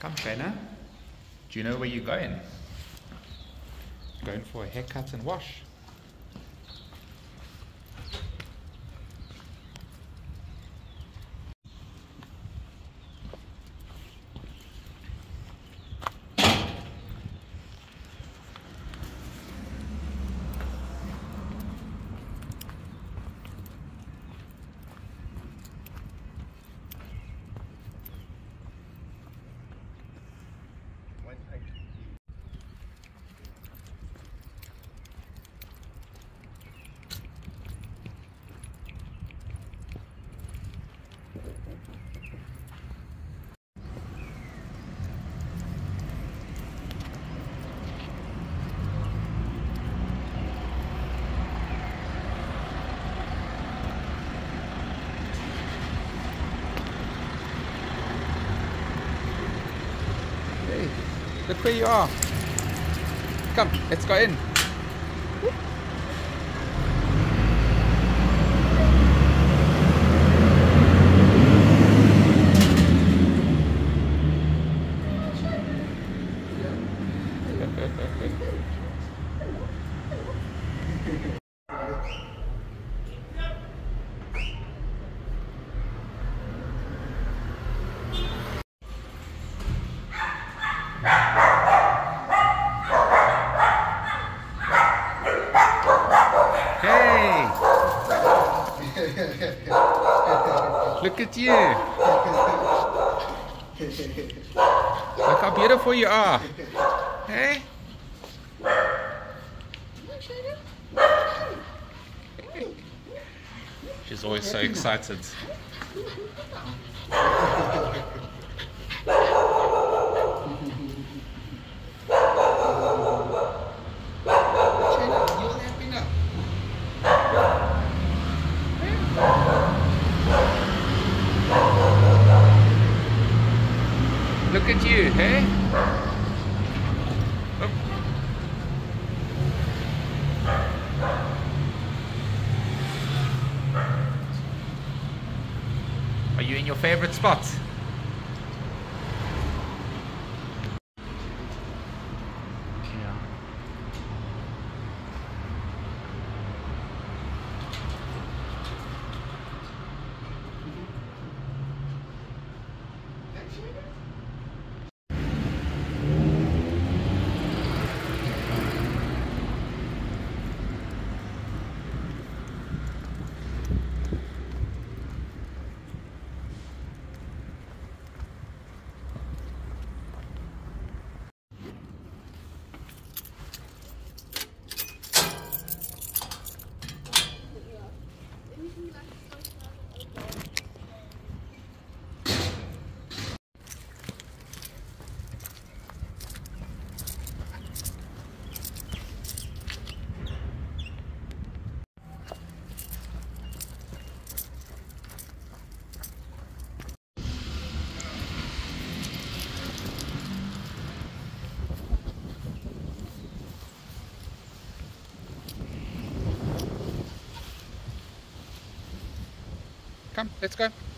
Come, trainer. Do you know where you're going? Going for a haircut and wash. Hey, look where you are. Come, let's go in. Hey! Look at you! Look how beautiful you are! Hey! She's always so excited. Look at you, hey? Oh. Are you in your favorite spot? Yeah. Come, let's go.